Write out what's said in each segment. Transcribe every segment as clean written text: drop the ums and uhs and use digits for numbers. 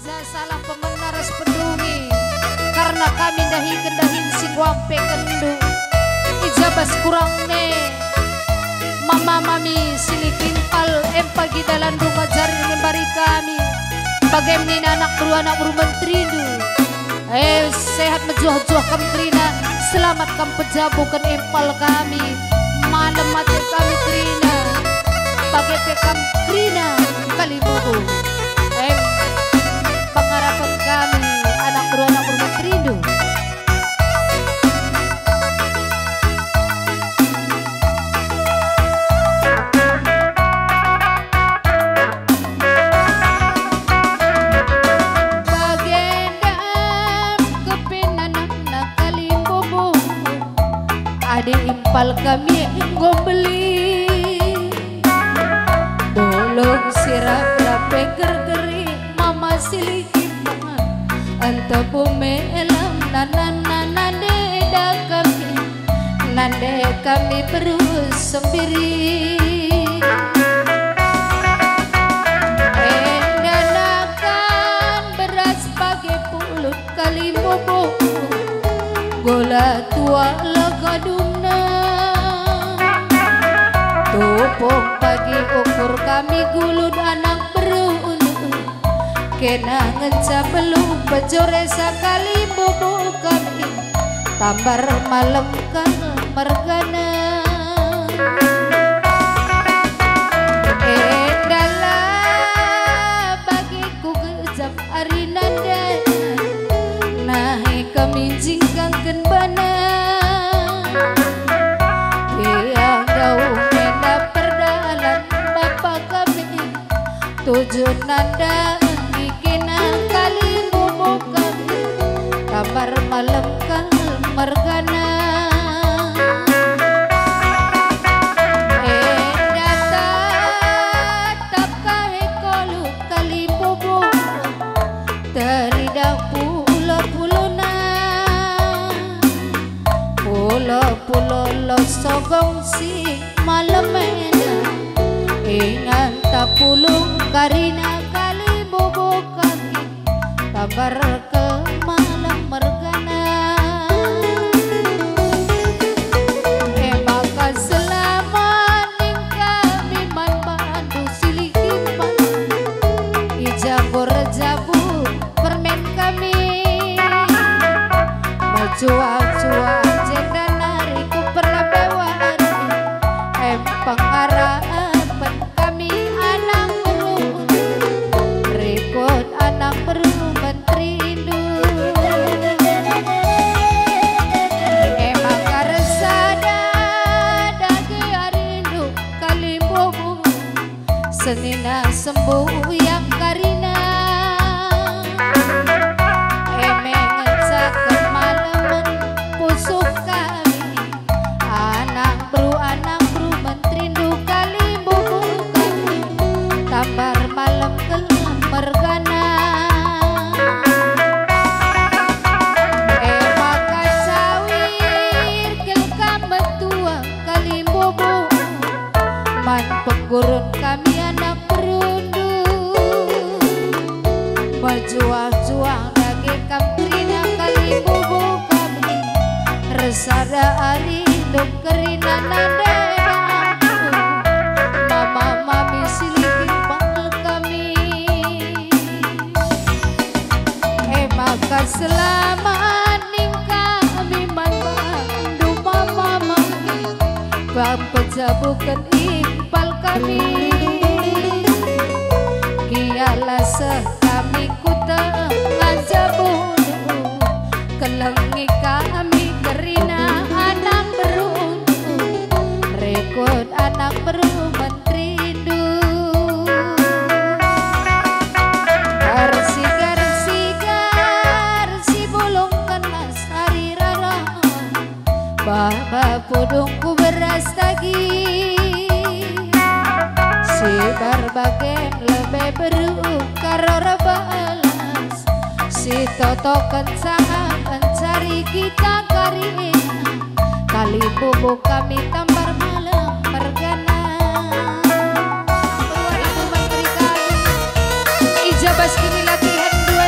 aja salah pemenaras pendungi karena kami dahin si wampe kendu ijabas kurang ne mama mami silikin pal empagi dalam rumah jari membari kami bagaimana anak menterindu sehat menjuah-juah kamtrina selamat kam pejabukan empal kami malam mati kami trina bagai pekam trina kali buku pengharapan kami anak menterindu. Ade impal kami ngombeli bolong sirap rape gergeri mama siliki pangan anta bumelam nande kami berus sembiri danakan beras pakai pulut kali bobo gola tua lagaduna topong pagi ukur kami gulun anak berundu kena ngenca belum bejore sakali bobo kami tambar malam kan mergana dalam bagiku gejap ari nanda nahi kami jingkangkan bana tiang gaung mena perdalan bapa kami tujuh nanda ikina kali bobo kami kamar malam kan mergana data tap kahe kolu kali bobo teridak pulo lo sogong si malam ingat tak pulung karina kali bobo kami kabar ke malam mergana maka selamat ning kami man bandu silikiman ijabor jabu permen kami majua-jua pengharapan kami anak beru rekod anak beru menterindu maka resada dagi arindu kali bobo senina sembuh yang karina mengecakan malaman pusuk kami anak beru tambar malam kelam mergana maka cawir kelkam betua kali bobo man penggurun kami anak berundu berjuang-juang dagi kamtrina kali bobo kami resada ari dokerina nanda mama mami siliki maka selamat ning kami man bandu mama mami pejabukan iqbal kami kialah sekami kuta ngajabun kelengi kami kerina anak berundu rekod anak beru menterindu Baba pudungku beras tagi si berbagai lebih beru karora balas si totokan sangat mencari kita karina kali bobo kami tambar malam mergana Ibu Menteri kami ijabas kini latihan 2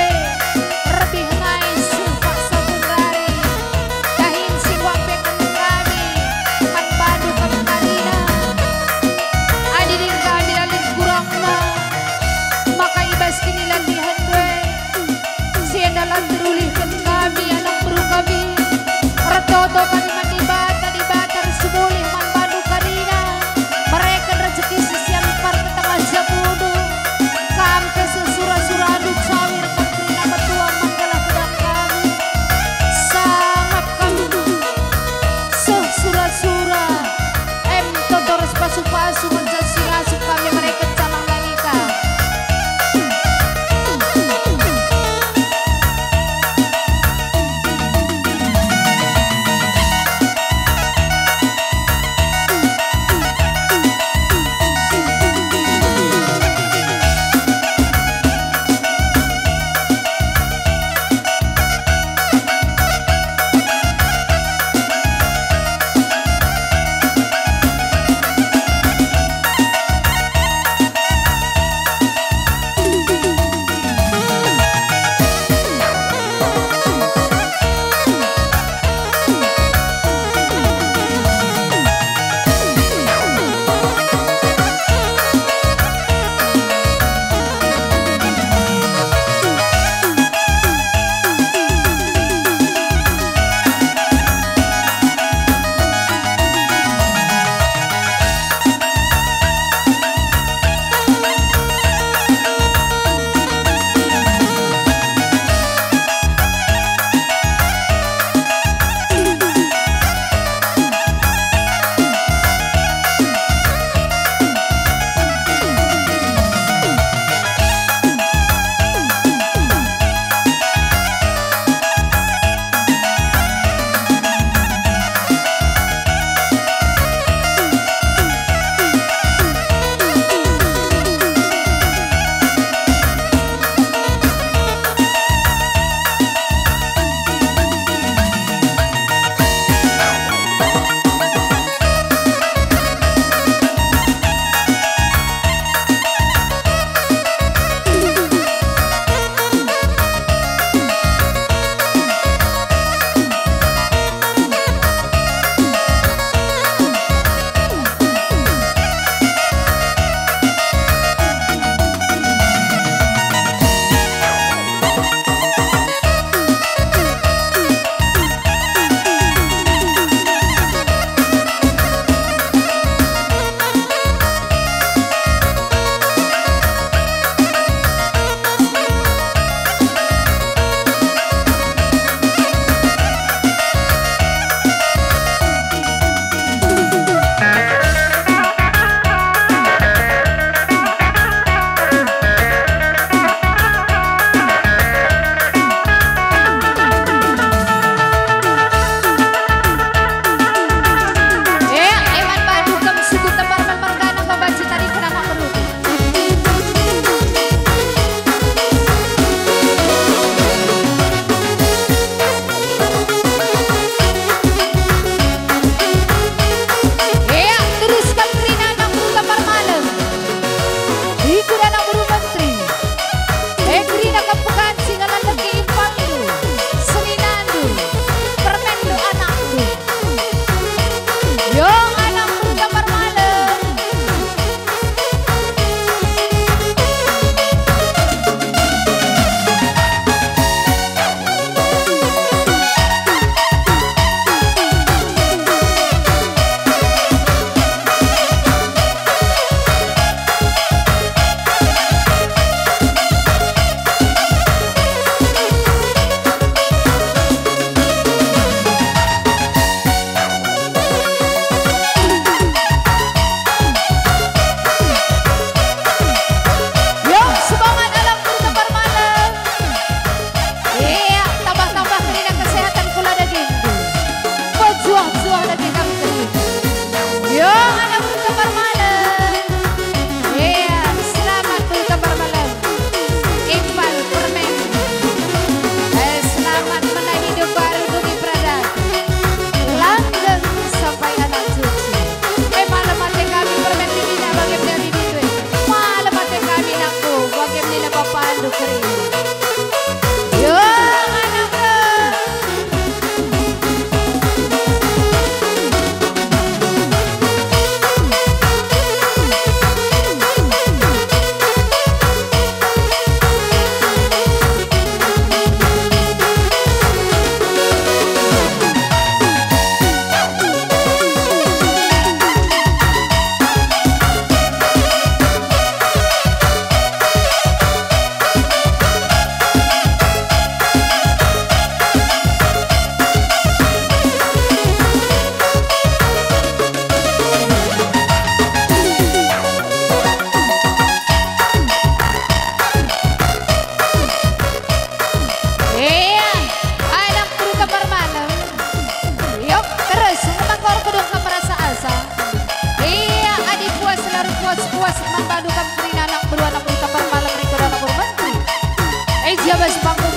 Ijabas panggung